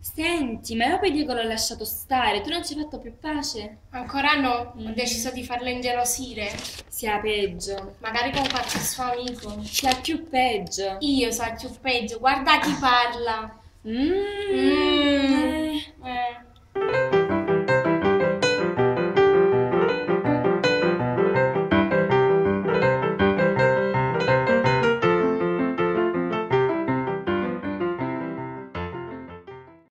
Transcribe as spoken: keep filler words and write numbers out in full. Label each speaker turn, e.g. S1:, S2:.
S1: Senti, ma io poi Diego l'ho lasciato stare, tu non ci hai fatto più pace?
S2: Ancora no, ho
S1: Mm.
S2: deciso di farlo ingelosire.
S1: Sia peggio,
S2: Magari con qualche suo amico.
S1: sia più peggio.
S2: Io so più peggio, guarda chi parla.
S1: Mmm,
S2: Mm.
S1: eh.
S2: Eh.